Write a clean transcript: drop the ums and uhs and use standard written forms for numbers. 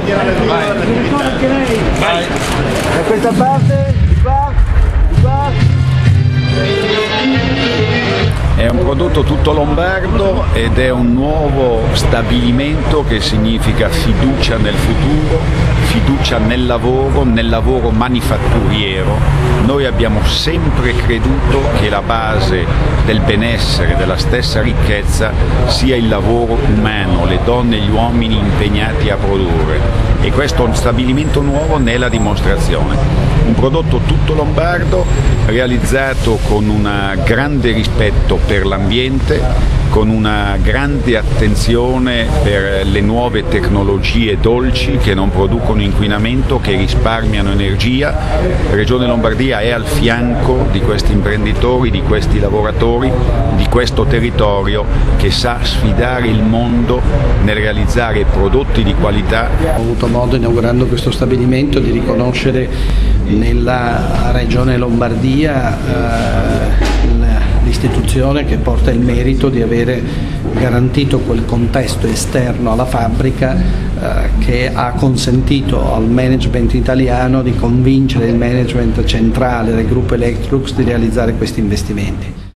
Vai. Da questa parte, di qua, di qua. È un prodotto tutto lombardo ed è un nuovo stabilimento che significa fiducia nel futuro, fiducia nel lavoro manifatturiero. Noi abbiamo sempre creduto che la base del benessere, della stessa ricchezza, sia il lavoro umano, le donne e gli uomini impegnati a produrre. E questo stabilimento nuovo ne è la dimostrazione. Un prodotto tutto lombardo, realizzato con un grande rispetto per l'ambiente, con una grande attenzione per le nuove tecnologie dolci che non producono inquinamento, che risparmiano energia. Regione Lombardia è al fianco di questi imprenditori, di questi lavoratori, di questo territorio che sa sfidare il mondo nel realizzare prodotti di qualità. Ho avuto modo, inaugurando questo stabilimento, di riconoscere nella Regione Lombardia l'istituzione che porta il merito di avere garantito quel contesto esterno alla fabbrica che ha consentito al management italiano di convincere il management centrale del gruppo Electrolux di realizzare questi investimenti.